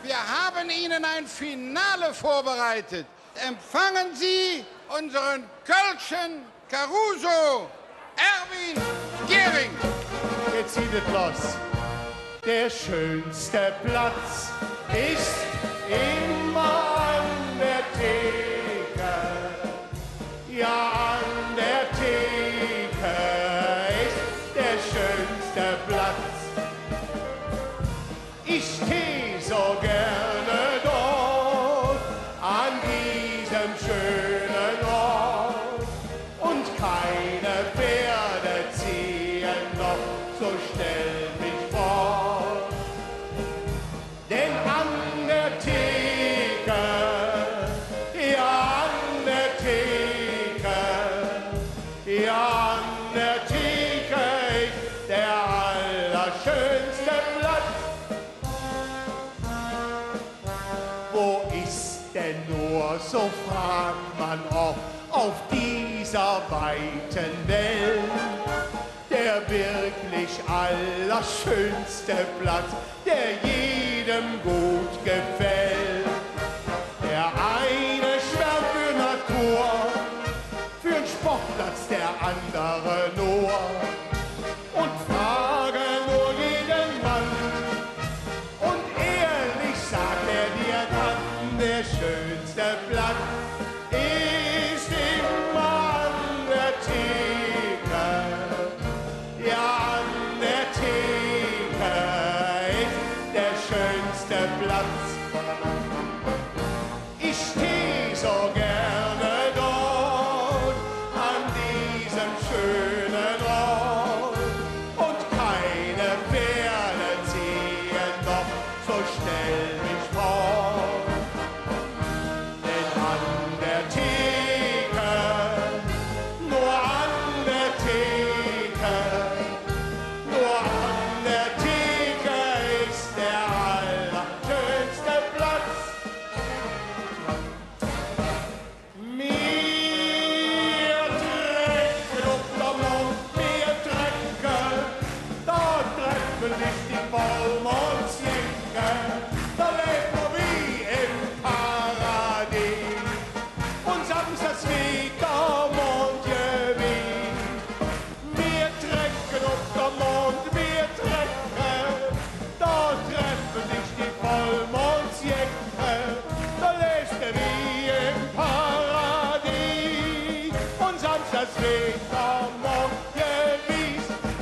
Wir haben Ihnen ein Finale vorbereitet. Empfangen Sie unseren Kölschen Caruso, Erwin Gehring. Jetzt sieht es los. Der schönste Platz ist immer an der Theke. Ja, an der Theke ist der schönste Platz. Ich steh so gerne dort, an diesem schönen Ort. Und keine Pferde ziehen noch so schnell mich fort. Denn an der Theke, ja an der Theke, ja an der Theke ist der allerschönste Platz. Wo ist denn nur, so fragt man oft, auf dieser weiten Welt, der wirklich allerschönste Platz, der jedem gut gefällt. Der eine schwärmt für Natur, für einen Sportplatz, der andere nur. Und frage nur jeden Mann, und ehrlich sagt er dir dann, der schönste Platz ist immer an der Theke. Ja, an der Theke ist der schönste Platz. Ich steh so gerne dort, an diesem schönen Ort. Und keine Pferde ziehen doch so schnell mich fort. Denn an der Theke, nur an der Theke, nur an der Theke ist der allerschönste Platz. Wir trecken auf der Mond, wir trecken, da treffen sich die Vollmondsjäger, da lebt man wie im Paradies. Und Samstagsweg am Mondgewinn. Wir trecken auf der Mond, wir trecken, da treffen sich die Vollmondsjäger, da lebt er wie im Paradies. Und Samstagsweg am Mondgewinn.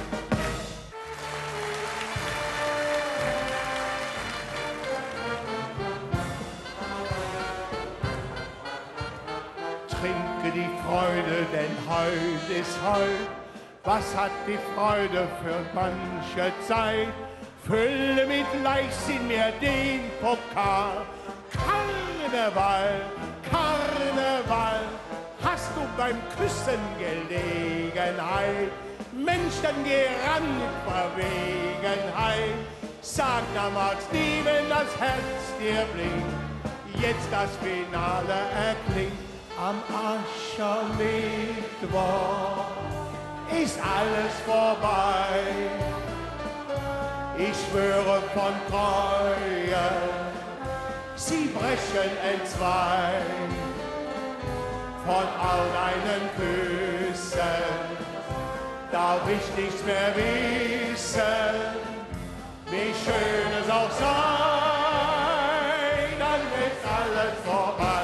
Trinke die Freude, denn heut ist heut. Was hat die Freude für manche Zeit? Fülle mit Leichtsinn mir den Pokal. Karneval, Karneval, hast du beim Küssen Gelegenheit? Mensch, dann geh ran mit Verwegenheit. Sag, da magst nie, wenn das Herz dir blinkt, jetzt das Finale erklingt. Am Aschermittwoch ist alles vorbei. Ich schwöre von Treue, sie brechen entzwei. Von all deinen Küssen darf ich nichts mehr wissen. Wie schön es auch sei, dann ist alles vorbei.